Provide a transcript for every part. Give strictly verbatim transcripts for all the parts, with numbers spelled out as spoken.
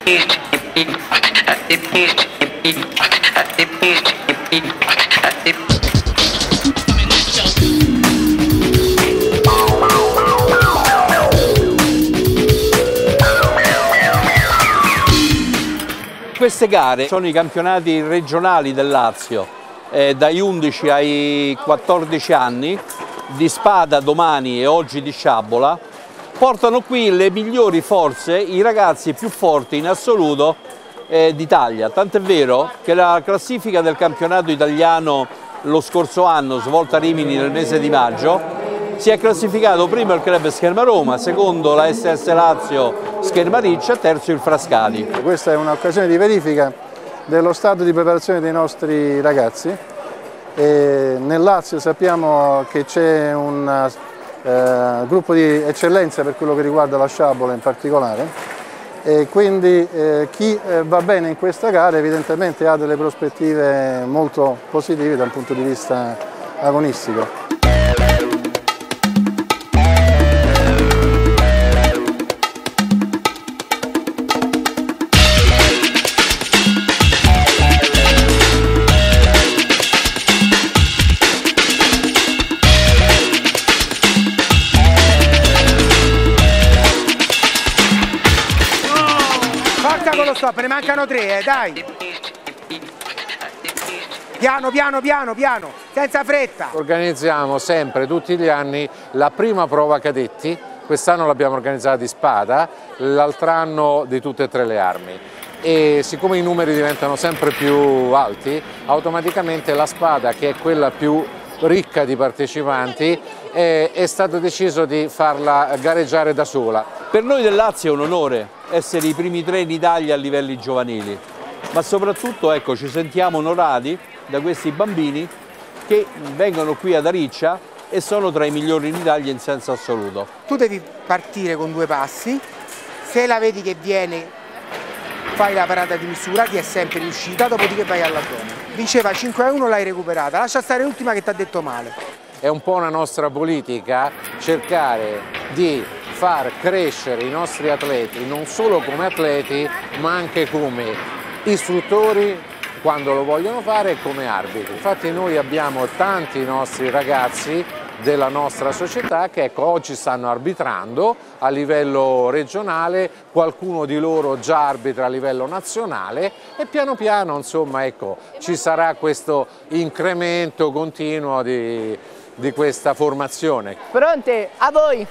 Queste gare sono i campionati regionali del Lazio, eh, dagli undici ai quattordici anni, di Spada domani e oggi di Sciabola. Portano qui le migliori forze, i ragazzi più forti in assoluto eh, d'Italia. Tant'è vero che la classifica del campionato italiano lo scorso anno, svolta a Rimini nel mese di maggio, si è classificato primo il club Scherma Roma, secondo la S S Lazio Scherma Riccia e terzo il Frascati. Questa è un'occasione di verifica dello stato di preparazione dei nostri ragazzi. E nel Lazio sappiamo che c'è un eh, gruppo di eccellenza per quello che riguarda la sciabola in particolare, e quindi eh, chi eh, va bene in questa gara evidentemente ha delle prospettive molto positive dal punto di vista agonistico. Con lo stop, ne mancano tre, eh, dai! Piano, piano, piano, piano, senza fretta! Organizziamo sempre, tutti gli anni, la prima prova cadetti. Quest'anno l'abbiamo organizzata di spada, l'altro anno di tutte e tre le armi. E siccome i numeri diventano sempre più alti, automaticamente la spada, che è quella più ricca di partecipanti, è, è stato deciso di farla gareggiare da sola. Per noi del Lazio è un onore essere i primi tre in Italia a livelli giovanili, ma soprattutto ecco, ci sentiamo onorati da questi bambini che vengono qui ad Ariccia e sono tra i migliori in Italia in senso assoluto. Tu devi partire con due passi, se la vedi che viene fai la parata di misura, ti è sempre riuscita, dopodiché vai all'addome. Vinceva cinque a uno, l'hai recuperata, lascia stare l'ultima che ti ha detto male. È un po' una nostra politica cercare di far crescere i nostri atleti non solo come atleti ma anche come istruttori quando lo vogliono fare e come arbitri. Infatti noi abbiamo tanti nostri ragazzi della nostra società che ecco, oggi stanno arbitrando a livello regionale, qualcuno di loro già arbitra a livello nazionale e piano piano insomma, ecco, ci sarà questo incremento continuo di, di questa formazione. Pronte? A voi!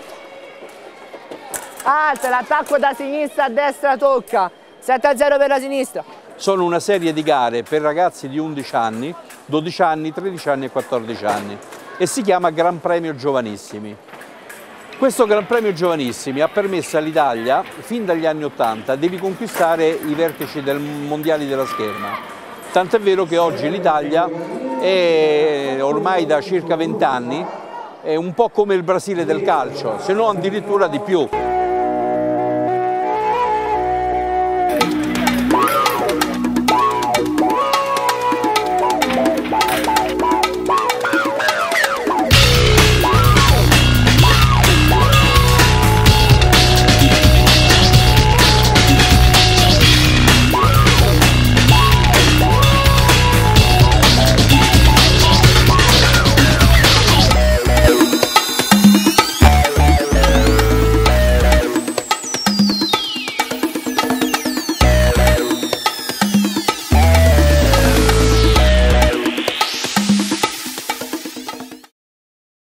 Alza, l'attacco da sinistra a destra tocca, sette a zero per la sinistra. Sono una serie di gare per ragazzi di undici anni, dodici anni, tredici anni e quattordici anni e si chiama Gran Premio Giovanissimi. Questo Gran Premio Giovanissimi ha permesso all'Italia, fin dagli anni ottanta, di riconquistare i vertici del mondiali della scherma. Tant'è vero che oggi l'Italia è ormai da circa venti anni è un po' come il Brasile del calcio, se non addirittura di più.